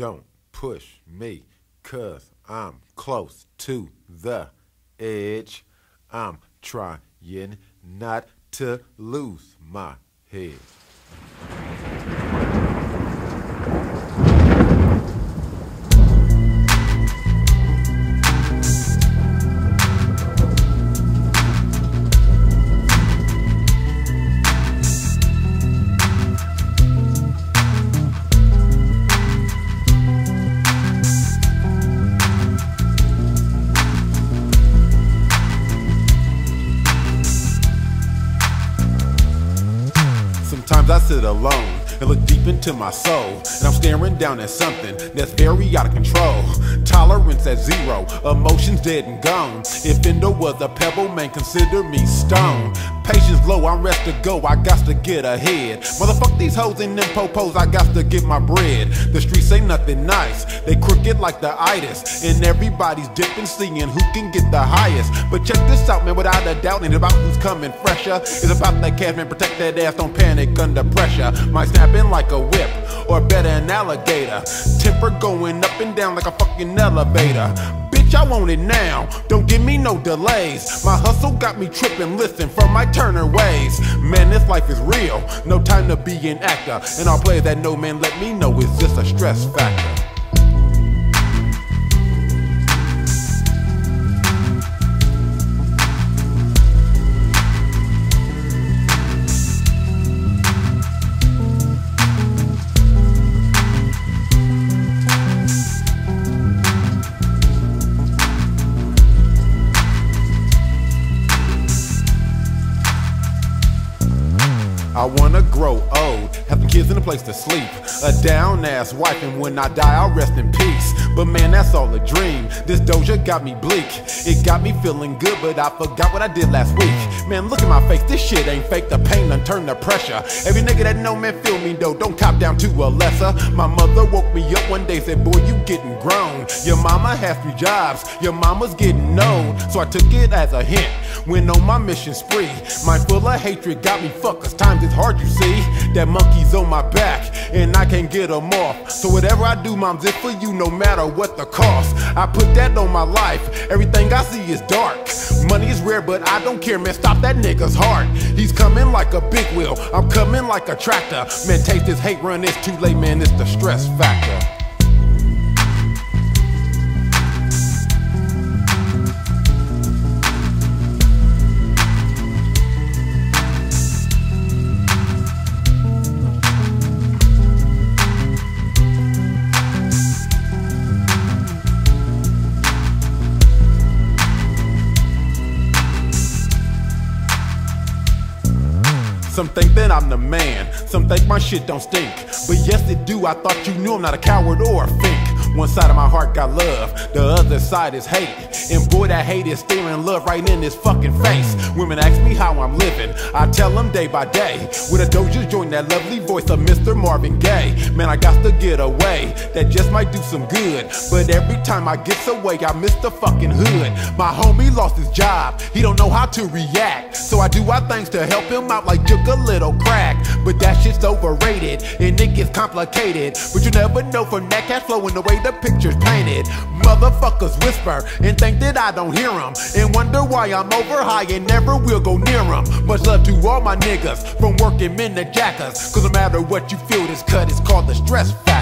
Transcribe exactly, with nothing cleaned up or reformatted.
Don't push me, cause I'm close to the edge. I'm trying not to lose my head. Sometimes I sit alone and look deep into my soul, and I'm staring down at something that's very out of control. Tolerance at zero, emotions dead and gone. If Endo was a pebble, man, consider me stone. Patience low, I'm rest to go, I got to get ahead. Motherfuck these hoes and them popos, I got to get my bread. The streets ain't nothing nice, they crooked like the itis, and everybody's dipping, seeing who can get the highest. But check this out, man, without a doubt, ain't about who's coming fresher. It's about that cash, man, protect that ass, don't panic under pressure. Might snap in like a whip, or better an alligator. Temper going up and down like a fucking elevator. Bitch, I want it now, don't give me no delays. My hustle got me tripping, listen from my Turner ways. Man, this life is real, no time to be an actor. And all players that know, man, let me know it's just a stress factor. I wanna grow old, have some kids and a place to sleep, a down ass wife, and when I die I'll rest in peace. But man, that's all a dream. This Doja got me bleak, it got me feeling good, but I forgot what I did last week. Man, look at my face, this shit ain't fake, the pain done turned to pressure. Every nigga that know, man, feel me though, don't cop down to a lesser. My mother woke me up one day, said, boy, you getting grown. Your mama has three jobs, your mama's getting old. So I took it as a hint, went on my mission spree. Mind full of hatred got me fucked, cause times is hard, you see. That monkey's on my back, and I can't get him off. So whatever I do, mom's it for you, no matter what the cost. I put that on my life, everything I see is dark. Money is rare, but I don't care, man, stop that nigga's heart. He's coming like a big wheel, I'm coming like a tractor. Man, taste this hate, run, it's too late, man, it's the stress factor. Some think that I'm the man, some think my shit don't stink. But yes it do, I thought you knew I'm not a coward or a fink. One side of my heart got love, the other side is hate. And boy, that hate is staring love right in his fucking face. Women ask me how I'm living, I tell them day by day. With a Doja join that lovely voice of Mister Marvin Gaye. Man, I got to get away, that just might do some good. But every time I get away, I miss the fucking hood. My homie lost his job, he don't know how to react. So I do our things to help him out like took a little crack. But that shit's overrated, and it gets complicated. But you never know from that cash flowing the way the picture's painted. Motherfuckers whisper and think that I don't hear them, and wonder why I'm over high and never will go near them. Much love to all my niggas, from working men to jackers. Cause no matter what you feel, this cut is called the stress factor.